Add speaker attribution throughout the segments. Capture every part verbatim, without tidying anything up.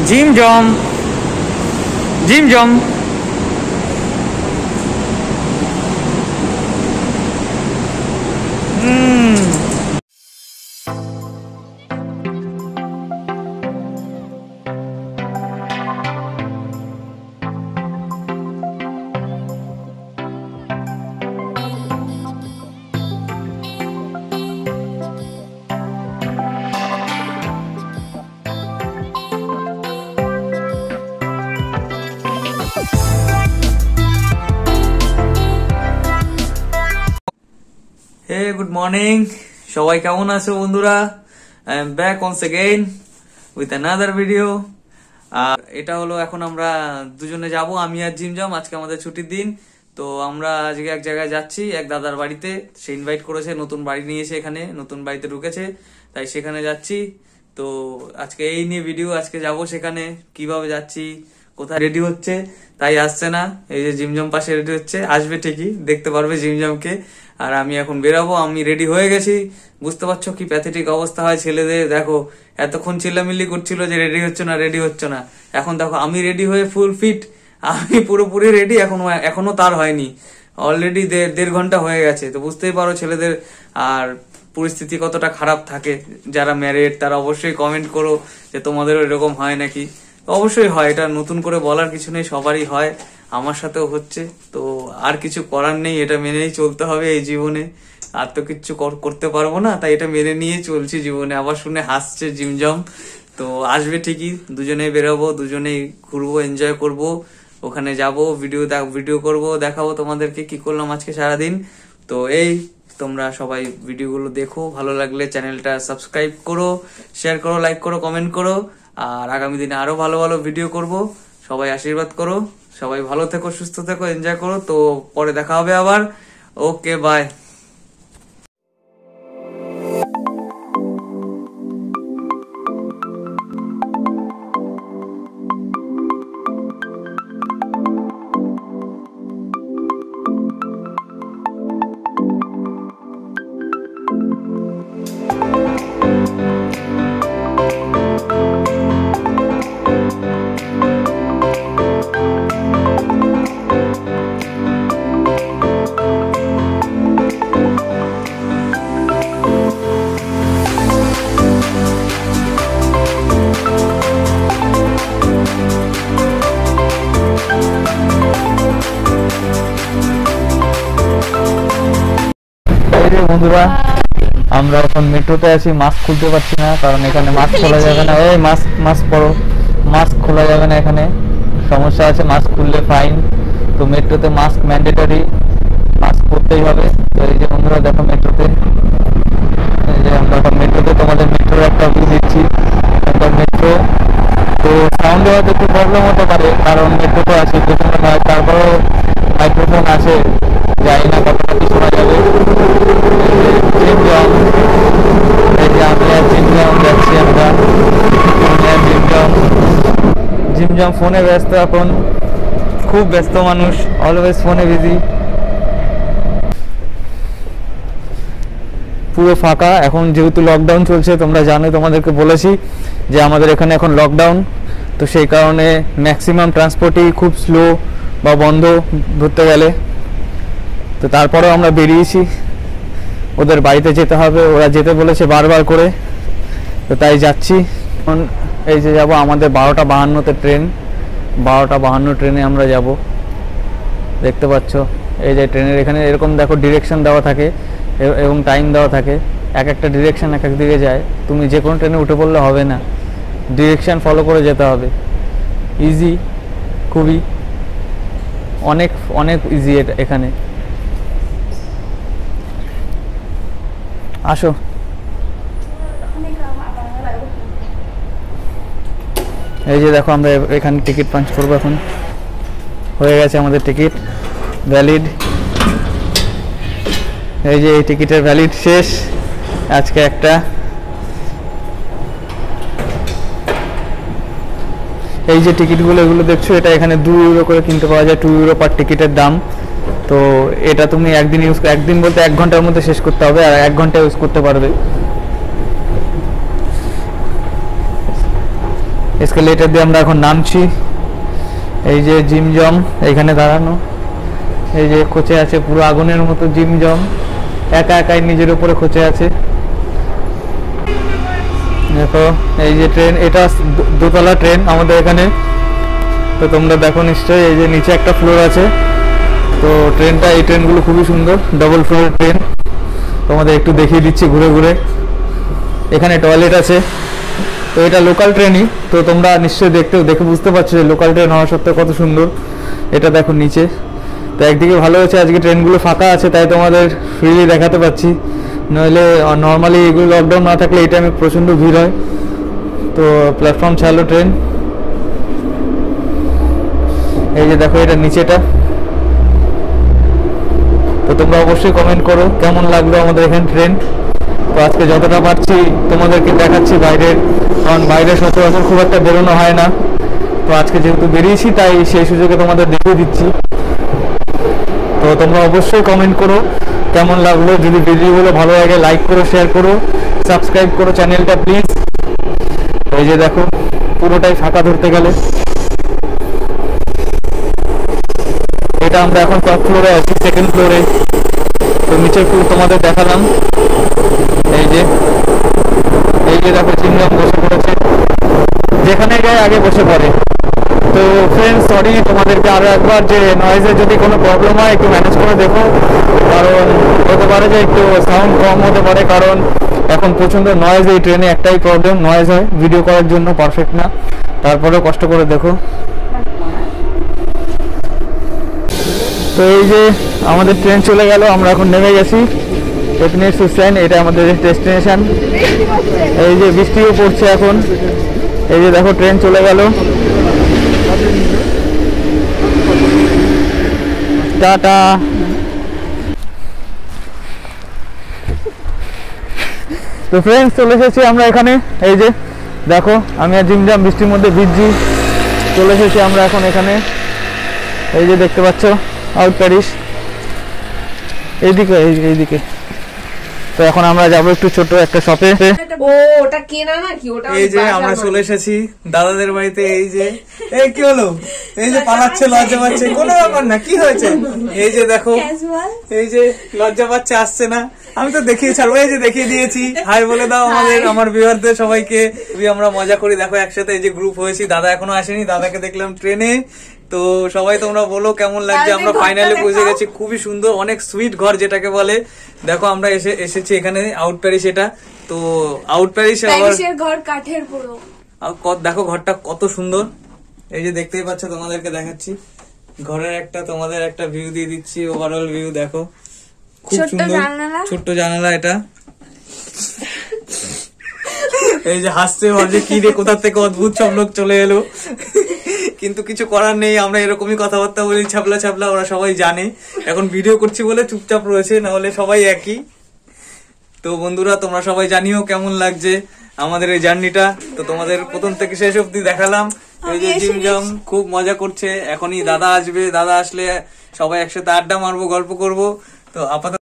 Speaker 1: Gym জম gym জম হে good morning সবাই কেমন আছো বন্ধুরা I am back once again with another video আর এটা হলো এখন আমরা দুজনে যাব আমি আর জিমজম আজকে আমাদের ছুটির দিন তো আমরা আজকে এক জায়গায় যাচ্ছি এক দাদার বাড়িতে সে ইনভাইট করেছে নতুন বাড়ি নিয়েছে এখানে নতুন বাড়িতে ঢুকেছে তাই সেখানে যাচ্ছি তো আজকে এই নিয়ে ভিডিও আজকে যাব সেখানে কিভাবে যাচ্ছি কোথায় রেডি হচ্ছে তাই আসছে না এই যে জিমজম পাশে রেডি হচ্ছে আসবে ঠিকই দেখতে পারবে জিমজমকে আর আমি এখন বেরাবো আমি রেডি হয়ে গেছি বুঝতে পারছো কি প্যাথেটিক অবস্থা হয় ছেলেদের দেখো এতক্ষণ চিল্লামিল্লি করছিল যে রেডি হচ্ছে না রেডি হচ্ছে না এখন দেখো আমি রেডি হয়ে ফুল ফিট আমি পুরোপুরি রেডি এখনো এখনো তার হয়নি অলরেডি দেড় ঘন্টা হয়ে গেছে তো বুঝতেই পারো ছেলেদের আর পরিস্থিতি কতটা খারাপ থাকে যারা ম্যারিড তারা অবশ্যই কমেন্ট করো যে তোমাদেরও এরকম হয় নাকি অবশ্যই হয় এটা নতুন করে বলার কিছু নেই সবারই হয় আমার সাথেও হচ্ছে তো আর কিছু করার নেই এটা মেনেই চলতে হবে এই জীবনে আর তো কিছু করতে পারবো না তাই এটা মেনে নিয়ে চলছি জীবনে আবার শুনে হাসছে জিমজম তো আসবে ঠিকই দুজনেই বেরোবো দুজনেই ঘুরবো এনজয় করব ওখানে যাব ভিডিও ভিডিও করব দেখাবো তোমাদেরকে কি করলাম আজকে সারাদিন তো এই তোমরা সবাই ভিডিওগুলো দেখো ভালো লাগলে চ্যানেলটা সাবস্ক্রাইব করো শেয়ার করো লাইক করো কমেন্ট করো আর আগামী দিনে আরো ভালো ভালো ভিডিও করব সবাই আশীর্বাদ করো সবাই ভালো থেকো সুস্থ থেকো এনজয় করো তো পরে দেখা হবে আবার ওকে বাই বন্ধুরা আমরা এখন মেট্রোতে আছি মাস্ক খুলতে পারছি না কারণ এখানে মাস্ক খোলা যাবে না এই মাস্ক মাস্ক পরো মাস্ক খোলা যাবে না এখানে সমস্যা আছে মাস্ক খুললে ফাইন তো মেট্রোতে মাস্ক ম্যান্ডেটরি মাস্ক পরতেই হবে তো এই যে বন্ধুরা দেখো মেট্রোতে এই যে আমরা এখন মেট্রোতে তোমাদের মেট্রোর একটা ভিউ দিচ্ছি একটা মেট্রো তো সাউন্ডে হয়তো একটু প্রবলেম হতে পারে কারণ মেট্রো তো আছে পেছনে নয় তারপরেও মাইক্রোফোন আছে জানি না কতটা কি শোনা যাবে জিমজম এই যে আমি আর জিমজম যাচ্ছি আমরা জিমজম জিমজম ফোনে ব্যস্ত এখন খুব ব্যস্ত মানুষ অলওয়েজ ফোনে বিজি পুরো ফাঁকা এখন যেহেতু লকডাউন চলছে তোমরা জানো তোমাদেরকে বলেছি যে আমাদের এখানে এখন লকডাউন তো সেই কারণে ম্যাক্সিমাম ট্রান্সপোর্টই খুব স্লো বা বন্ধ ধরতে গেলে তো তারপরেও আমরা বেরিয়েছি ওদের বাড়িতে যেতে হবে ওরা যেতে বলেছে বারবার করে তো তাই যাচ্ছি এখন এই যে যাব আমাদের বারোটা বাহান্নতে ট্রেন বারোটা বাহান্ন ট্রেনে আমরা যাব দেখতে পাচ্ছ এই যে ট্রেনের এখানে এরকম দেখো ডিরেকশন দেওয়া থাকে এবং টাইম দেওয়া থাকে এক একটা ডিরেকশন এক এক দিকে যায় তুমি যে কোনো ট্রেনে উঠে পড়লে হবে না ডিরেকশন ফলো করে যেতে হবে ইজি খুবই অনেক অনেক ইজি এখানে আসো এই যে দেখো আমরা এখানে টিকিট পাঞ্চ করবো এখন হয়ে গেছে আমাদের টিকিট ভ্যালিড এই যে এই টিকিটের ভ্যালিড শেষ আজকে একটা এই যে টিকিটগুলো এগুলো দেখছো এটা এখানে দুই ইউরো করে কিনতে পাওয়া যায় টু ইউরো পার টিকিটের দাম তো এটা তুমি একদিন ইউজ একদিন বলতে এক ঘন্টার মধ্যে শেষ করতে হবে আর এক ঘন্টা ইউজ করতে পারবে
Speaker 2: এসকেলেটর দিয়ে আমরা এখন নামছি। এই যে জিম জম এইখানে দাঁড়ানো, এই যে খোঁচে আছে পুরো আগুনের মতো জিম জম, একা একাই নিজের উপরে খোঁচে আছে। দেখো এই যে ট্রেন, এটা দোতলা ট্রেন আমাদের এখানে, তো তোমরা দেখো নিশ্চয়ই। এই যে নিচে একটা ফ্লোর আছে, তো ট্রেনটা, এই ট্রেনগুলো খুবই সুন্দর, ডবল ফ্লোরের ট্রেন। তোমাদের একটু দেখিয়ে দিচ্ছি ঘুরে ঘুরে। এখানে টয়লেট আছে, তো এটা লোকাল ট্রেনই, তো তোমরা নিশ্চয়ই দেখতে দেখে বুঝতে পারছো যে লোকাল ট্রেন হওয়া সত্ত্বেও কত সুন্দর। এটা দেখো নিচে, তো একদিকে ভালো হচ্ছে আজকে ট্রেনগুলো ফাঁকা আছে, তাই তোমাদের ফ্রিলি দেখাতে পাচ্ছি, নইলে নর্মালি এগুলো লকডাউন না থাকলে এই টাইমে প্রচণ্ড ভিড় হয়। তো প্ল্যাটফর্ম ছাড়লো ট্রেন। এই যে দেখো এটা নিচেটা। তো তোমরা অবশ্যই কমেন্ট করো কেমন লাগলো আমাদের এখানে ট্রেন। তো আজকে যতটা পারছি তোমাদেরকে দেখাচ্ছি বাইরের, কারণ বাইরে সচরাচর খুব একটা বেরোনো হয় না, তো আজকে যেহেতু বেরিয়েছি তাই সেই সুযোগে তোমাদের দেখিয়ে দিচ্ছি। তো তোমরা অবশ্যই কমেন্ট করো কেমন লাগলো, যদি ভিডিওগুলো ভালো লাগে লাইক করো, শেয়ার করো, সাবস্ক্রাইব করো চ্যানেলটা প্লিজ। এই যে দেখো পুরোটাই ফাঁকা ধরতে গেলে। এটা আমরা এখন টপ ফ্লোরে আছি, সেকেন্ড ফ্লোরে। তো নিচের ফ্লোর তোমাদের দেখালাম। এই যে এই যে দেখো চিংড়ম বসে পড়েছে, যেখানে যায় আগে বসে পড়ে। তো ফ্রেন্ডস সরি তোমাদেরকে আরো একবার, যে নয়েজের যদি কোনো প্রবলেম হয় একটু ম্যানেজ করে দেখো, কারণ হতে পারে যে একটু সাউন্ড কম হতে পারে, কারণ এখন প্রচণ্ড নয়েজ এই ট্রেনে, একটাই প্রবলেম নয়েজ হয়, ভিডিও করার জন্য পারফেক্ট না, তারপরেও কষ্ট করে দেখো। তো এই যে আমাদের ট্রেন চলে গেল, আমরা এখন নেমে গেছি টেকনিক সুস্টাইন, এটা আমাদের ডেস্টিনেশন। এই যে বৃষ্টিও পড়ছে এখন। এই যে দেখো ট্রেন চলে গেল, টাটা। তো ফ্রেন্ডস চলে এসেছি আমরা এখানে। এই যে দেখো আমি আর জিমজাম বৃষ্টির মধ্যে ভিজছি, চলে এসেছি আমরা এখন এখানে। এই যে দেখতে পাচ্ছ আউট প্যারিস, এইদিকে এইদিকে। তো এখন আমরা যাবো একটু ছোট একটা শপে।
Speaker 3: ও ওটা কেনা নাকি? ওটা
Speaker 1: এই যে আমরা চলে এসেছি দাদাদের বাড়িতে। এই যে এই কি হলো, এই যে পালাচ্ছে, লজ্জা পাচ্ছে, কোনো ব্যাপার না, কি হয়েছে? এই যে দেখো, এই যে লজ্জা পাচ্ছে, আসছে না, আমি তো দেখিয়ে ছাড়বো। এই যে দেখিয়ে দিয়েছি, হাই বলে দাও আমাদের আমার ভিউয়ারদের সবাইকে। আমরা মজা করি দেখো একসাথে, এই যে গ্রুপ হয়েছি। দাদা এখনো আসেনি, দাদাকে দেখলাম ট্রেনে। তো সবাই তোমরা বলো কেমন লাগছে। আমরা ফাইনালি পৌঁছে গেছি, খুবই সুন্দর, অনেক সুইট ঘর যেটাকে বলে। দেখো আমরা এসে এসেছি এখানে আউট প্যারিস, এটা তো আউট প্যারিস
Speaker 3: ঘর কাঠের পুরো।
Speaker 1: দেখো ঘরটা কত সুন্দর। এই যে দেখতেই পাচ্ছ, তোমাদেরকে দেখাচ্ছি ঘরের একটা, তোমাদের একটা ভিউ দিয়ে দিচ্ছি, ওভারঅল ভিউ দেখো, খুব সুন্দর, ছোট্ট জানালা এটা। এই যে হাসছে, ভাবছে কি রে কোথা থেকে অদ্ভুত সব লোক চলে এলো, কিন্তু কিছু করার নেই, আমরা এরকমই কথাবার্তা বলি ছাপলা ছাপলা, ওরা সবাই জানে। এখন ভিডিও করছি বলে চুপচাপ রয়েছে, না হলে সবাই একই। তো বন্ধুরা তোমরা সবাই জানিও কেমন লাগছে আমাদের এই জার্নিটা। তো তোমাদের প্রথম থেকে শেষ অব্দি দেখালাম। এই যে জিমজম খুব মজা করছে, এখনই দাদা আসবে, দাদা আসলে সবাই একসাথে আড্ডা মারবো, গল্প করবো। তো আপাতত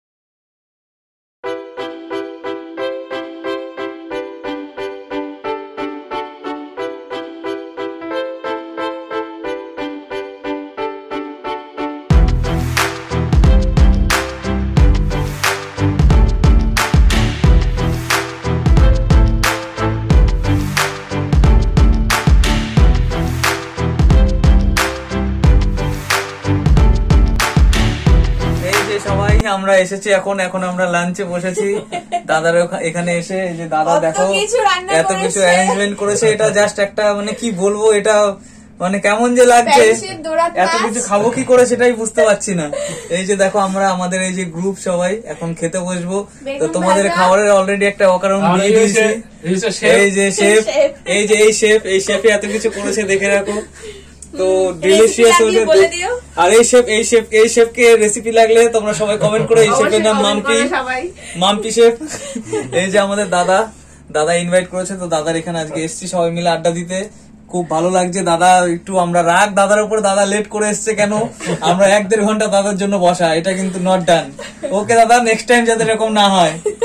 Speaker 1: আমরা এসেছি এখন, এখন আমরা লাঞ্চে বসেছি দাদার এখানে এসে। এই যে দাদা দেখো এত কিছু অ্যারেঞ্জমেন্ট করেছে, এটা জাস্ট একটা মানে কি বলবো, এটা মানে কেমন যে লাগছে, এত কিছু খাবো কি করে সেটাই বুঝতে পারছি না। এই যে দেখো আমরা আমাদের এই যে গ্রুপ সবাই এখন খেতে বসবো। তো তোমাদের খাবারের অলরেডি একটা অকারণ দিয়ে দিয়েছি। এই যে শেফ, এই যে এই শেফ, এই শেফে এত কিছু করেছে, দেখে রাখো। তো ডিলিশিয়াস হয়েছে। আর এই শেফ, এই শেফ, এই শেফকে রেসিপি লাগলে তোমরা সবাই কমেন্ট করো। এই শেফের নাম মাম্পি, মাম্পি শেফ। এই যে আমাদের দাদা, দাদা ইনভাইট করেছে, তো দাদার এখানে আজকে এসেছি সবাই মিলে আড্ডা দিতে, খুব ভালো লাগছে। দাদা একটু আমরা রাগ দাদার উপর, দাদা লেট করে এসছে কেন, আমরা এক দেড় ঘন্টা দাদার জন্য বসা, এটা কিন্তু নট ডান। ওকে দাদা, নেক্সট টাইম যাতে এরকম না হয়,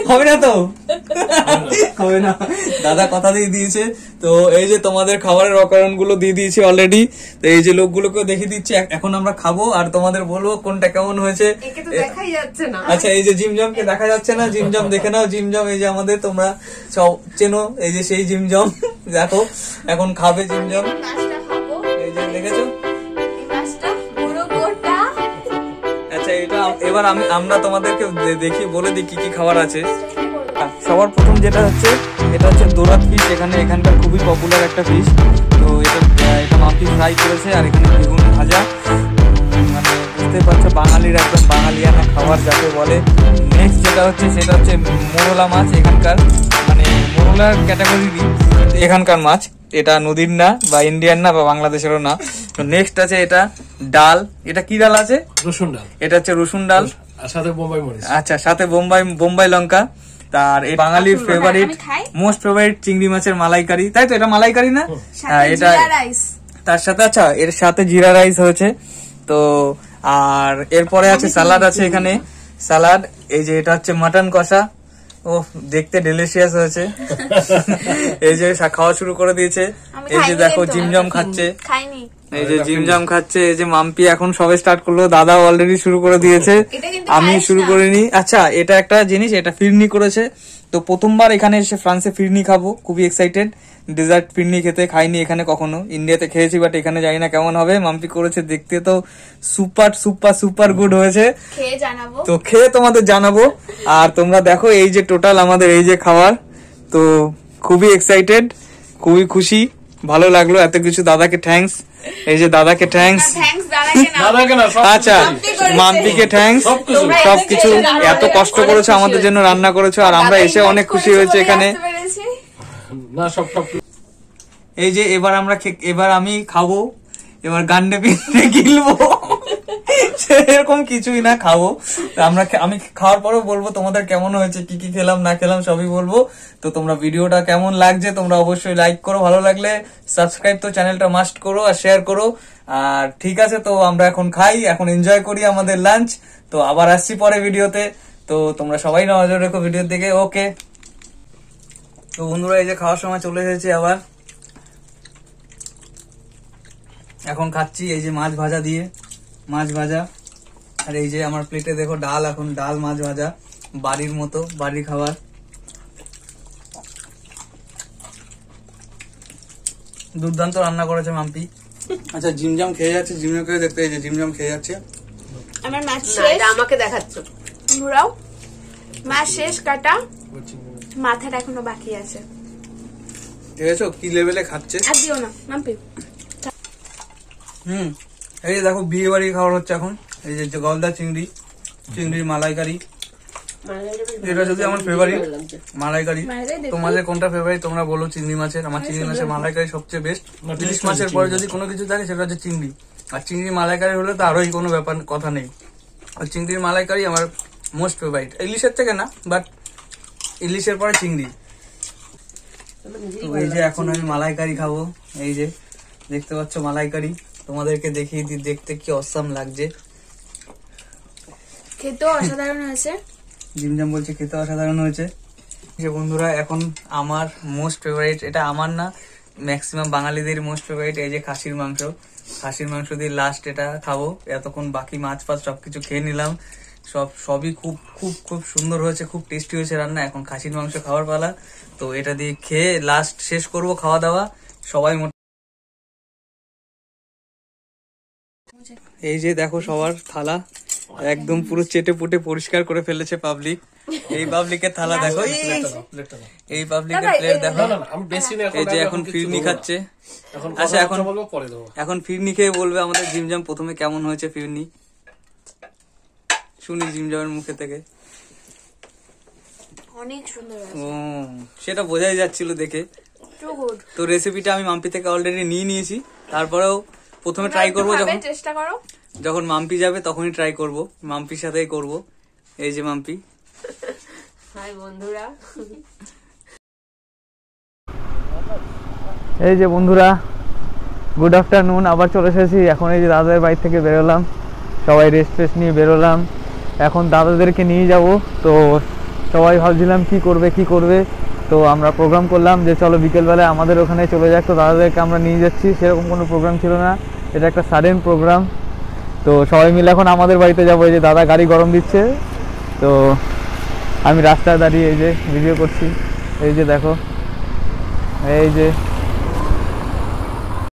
Speaker 1: হবে না তো হবে না, দাদা কথা দিয়ে দিয়েছে। তো এই যে তোমাদের খাবারের অকারণ গুলো দিয়ে দিয়েছি অলরেডি। তো এই যে লোকগুলোকে দেখিয়ে দিচ্ছি, এখন আমরা খাবো আর তোমাদের বলবো কোনটা কেমন হয়েছে।
Speaker 3: একে তো দেখাই যাচ্ছে না।
Speaker 1: আচ্ছা এই যে জিমজমকে দেখা যাচ্ছে না, জিমজম দেখে নাও। জিমজম এই যে আমাদের তোমরা সব চেনো, এই যে সেই জিমজম। দেখো এখন খাবে জিমজম,
Speaker 3: মাছটা খাবো।
Speaker 1: এই যে দেখেছো।
Speaker 3: এই মাছটা পুরো গোটা।
Speaker 1: আচ্ছা এটা এবার আমি আমরা তোমাদেরকে দে- দেখি বলে দিই কি কি খাবার আছে। সবার প্রথম যেটা হচ্ছে এটা হচ্ছে দোরাত ফিশ, এখানে এখানকার খুবই পপুলার একটা ফিশ। তো এটা এটা মাম্পি ফ্রাই করেছে আর এখানে বেগুন ভাজা। উম, মানে বুঝতে পারছো বাঙালির একদম বাঙালিয়ানা খাবার যাকে বলে। নেক্সট যেটা হচ্ছে সেটা হচ্ছে মোরলা মাছ, এখানকার মানে মোরলার ক্যাটাগরি এখানকার মাছ। এটা নদীর না বা ইন্ডিয়ান না বা বাংলাদেশেরও না। তো নেক্সট আছে এটা ডাল, এটা কি ডাল আছে?
Speaker 4: রসুন ডাল,
Speaker 1: এটা হচ্ছে রসুন ডাল,
Speaker 4: আর সাথে বোম্বাই মরিচ।
Speaker 1: আচ্ছা সাথে বোম্বাই বোম্বাই লঙ্কা। তার এই বাঙালির ফেভারিট
Speaker 3: আমি খাই।
Speaker 1: মোস্ট ফেভারিট চিংড়ি মাছের মালাইকারি, তাই তো? এটা মালাইকারি না? হ্যাঁ, এটা
Speaker 3: জিরা রাইস।
Speaker 1: তার সাথে আচ্ছা এর সাথে জিরা রাইস হয়েছে। তো আর এরপরে আছে সালাড আছে এখানে, সালাড। এই যে এটা হচ্ছে মাটন কষা, ও দেখতে ডেলিশিয়াস হয়েছে। এই যে সা- খাওয়া শুরু করে দিয়েছে।
Speaker 3: আমি
Speaker 1: এই যে
Speaker 3: খাইনি
Speaker 1: দেখো
Speaker 3: তো।
Speaker 1: জিমজম খাচ্ছে,
Speaker 3: খাইনি।
Speaker 1: এই যে জিমজাম খাচ্ছে। এই যে মাম্পি এখন সবে স্টার্ট করলো, দাদা অলরেডি শুরু করে দিয়েছে,
Speaker 3: এটা কিন্তু
Speaker 1: আমি
Speaker 3: খাইস
Speaker 1: শুরু
Speaker 3: না।
Speaker 1: করিনি। আচ্ছা এটা একটা জিনিস, এটা ফিরনি করেছে। তো প্রথমবার এখানে এসে ফ্রান্সে ফিরনি খাবো, খুবই এক্সাইটেড। ডেজার্ট ফিরনি খেতে খাইনি এখানে কখনো, ইন্ডিয়াতে খেয়েছি বাট এখানে জানি না কেমন হবে। মাম্পি করেছে, দেখতে তো সুপার সুপার সুপার গুড হয়েছে।
Speaker 3: খেয়ে জানাবো।
Speaker 1: তো খেয়ে তোমাদের জানাবো। আর তোমরা দেখো এই যে টোটাল আমাদের এই যে খাবার, তো খুবই এক্সাইটেড, খুবই খুশি, ভালো লাগলো এত কিছু। দাদাকে থ্যাঙ্কস, এই যে দাদাকে থ্যাঙ্কস।
Speaker 3: থ্যাঙ্কস দাদাকে না।
Speaker 4: দাদাকে না, সব
Speaker 1: আচ্ছা
Speaker 3: মাম্পি করেছে।
Speaker 1: মাম্পিকে থ্যাঙ্কস,
Speaker 4: সবকিছু।
Speaker 3: তোমরা
Speaker 1: সবকিছু
Speaker 3: এসে রান্না
Speaker 1: এত
Speaker 3: করে
Speaker 1: কষ্ট
Speaker 3: অনেক
Speaker 1: করেছো
Speaker 3: খুশি
Speaker 1: আমাদের জন্য,
Speaker 3: হয়েছি।
Speaker 1: রান্না করেছো আর আমরা
Speaker 3: দাদা
Speaker 1: এসে
Speaker 3: invite
Speaker 1: অনেক খুশি
Speaker 3: করেছে
Speaker 1: হয়েছে
Speaker 3: বলেই
Speaker 1: এখানে।
Speaker 3: আসতে পেরেছি।
Speaker 4: না সব সব
Speaker 1: এই যে এবার আমরা খে- এবার আমি খাবো, এবার গান্ডে পিন্ডে গিলবো, সেরকম কিছুই না, খাবো। তো আমরা খে- আমি খাওয়ার পরেও বলবো তোমাদের কেমন হয়েছে, কি কি খেলাম না খেলাম সবই বলবো। তো তোমরা ভিডিওটা কেমন লাগছে তোমরা অবশ্যই লাইক করো, ভালো লাগলে সাবস্ক্রাইব তো চ্যানেলটা মাস্ট করো আর শেয়ার করো। আর ঠিক আছে, তো আমরা এখন খাই, এখন এনজয় করি আমাদের লাঞ্চ। তো আবার আসছি পরে ভিডিওতে। তো তোমরা সবাই নজর রেখো ভিডিওর দিকে। ওকে, তো বন্ধুরা এই যে খাওয়ার সময় চলে এসেছে আবার, এখন খাচ্ছি এই যে মাছ ভাজা দিয়ে, মাছ ভাজা। আর এই যে আমার প্লেটে দেখো ডাল, এখন ডাল মাছ ভাজা, বাড়ির মতো বাড়ির খাবার। দুর্দান্ত রান্না করেছে মাম্পি। আচ্ছা জিমজাম খেয়ে যাচ্ছে, জিমজামকে দেখতে, এই যে জিমজাম খেয়ে যাচ্ছে।
Speaker 3: আমার মাছ
Speaker 5: না,
Speaker 3: শেষ।
Speaker 5: এটা আমাকে দেখাচ্ছ।
Speaker 3: ঘুরাও। মাছ শেষ কাটা, মাথাটা এখনো বাকি আছে।
Speaker 1: ঠিক আছে, কি লেভেলে খাচ্ছে।
Speaker 3: আর দিও না মাম্পি।
Speaker 1: হুম, এই যে দেখো বিয়ে বাড়ি খাবার হচ্ছে এখন। এই যে গলদা চিংড়ি, চিংড়ির মালাইকারি, এটা যদি আমার ফেভারিট মালাইকারি।
Speaker 3: মালাইকারি দেখি।
Speaker 1: তোমাদের কোনটা ফেভারিট তোমরা বলো। চিংড়ি মাছের, আমার চিংড়ি মাছের মালাইকারি সবচেয়ে বেস্ট। ইলিশ মাছের পরে যদি কোনো কিছু থাকে সেটা হচ্ছে চিংড়ি, আর চিংড়ি মালাইকারি হলে তো আরোই কোনো ব্যাপার কথা নেই। আর চিংড়ির মালাইকারি আমার মোস্ট ফেভারিট, ইলিশের থেকে না বাট ইলিশের পরে চিংড়ি। তো এই যে এখন আমি মালাইকারি খাবো, এই যে দেখতে পাচ্ছ মালাইকারি, তোমাদেরকে দেখিয়ে দিই দেখতে কি অসাম লাগছে।
Speaker 3: খেতেও অসাধারণ হয়েছে।
Speaker 1: জিমজাম বলছে খেতে অসাধারণ হয়েছে। যে বন্ধুরা এখন আমার মোস্ট ফেভারিট, এটা আমার না ম্যাক্সিমাম বাঙালিদের মোস্ট ফেভারিট, এই যে খাসির মাংস। খাসির মাংস দিয়ে লাস্ট এটা খাবো। এতক্ষণ বাকি মাছ ফাছ সবকিছু খেয়ে নিলাম, সব সবই খুব খুব খুব সুন্দর হয়েছে, খুব টেস্টি হয়েছে রান্না। এখন খাসির মাংস খাওয়ার পালা, তো এটা দিয়ে খেয়ে লাস্ট শেষ করব খাওয়া দাওয়া সবাই। এই যে দেখো সবার থালা একদম পুরো চেটে পুটে পরিষ্কার করে ফেলেছে পাবলিক। এই পাবলিকের থালা দেখো, এই পাবলিকের প্লেট দেখো।
Speaker 4: না না আমি বেশি না,
Speaker 1: এই যে এখন ফিরনি খাচ্ছে।
Speaker 4: এখন
Speaker 1: আচ্ছা এখন
Speaker 4: বলবো পরে দেবো।
Speaker 1: এখন ফিরনি খেয়ে বলবে আমাদের জিমজাম প্রথমে কেমন হয়েছে ফিরনি, শুনি জিমজামের মুখে থেকে।
Speaker 3: অনেক সুন্দর হয়েছে।
Speaker 1: ও সেটা বোঝাই যাচ্ছিল দেখে।
Speaker 3: Too good.
Speaker 1: তো রেসিপিটা আমি মাম্পি থেকে অলরেডি নিয়ে নিয়েছি, তারপরেও প্রথমে ট্রাই করবো যখন
Speaker 3: চেষ্টা করো।
Speaker 1: যখন মাম্পি যাবে তখনই ট্রাই করব, মাম্পির সাথেই করব। এই যে মাম্পি।
Speaker 5: হাই বন্ধুরা,
Speaker 2: এই যে বন্ধুরা গুড আফটারনুন, আবার চলে এসেছি। এখন এই যে দাদাদের বাড়ি থেকে বেরোলাম, সবাই রেস্ট ফেস্ট নিয়ে বেরোলাম। এখন দাদাদেরকে নিয়ে যাব, তো সবাই ভাবছিলাম কি করবে কি করবে, তো আমরা প্রোগ্রাম করলাম যে চলো বিকেলবেলায় আমাদের ওখানে চলে যাক, তো দাদাদেরকে আমরা নিয়ে যাচ্ছি। সেরকম কোনো প্রোগ্রাম ছিল না, এটা একটা সাডেন প্রোগ্রাম। তো সবাই মিলে এখন আমাদের বাড়িতে যাবো। এই যে দাদা গাড়ি গরম দিচ্ছে, তো আমি রাস্তায় দাঁড়িয়ে এই যে ভিডিও করছি। এই যে দেখো, এই যে